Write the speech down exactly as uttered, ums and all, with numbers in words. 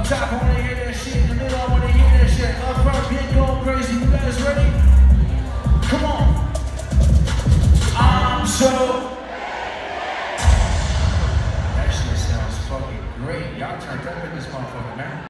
Up top, I wanna hear that shit. In the middle, I wanna hear that shit. Up front, beat going crazy. You guys ready? Come on. I'm so. That shit sounds fucking great. Y'all turned up in this motherfucker, man.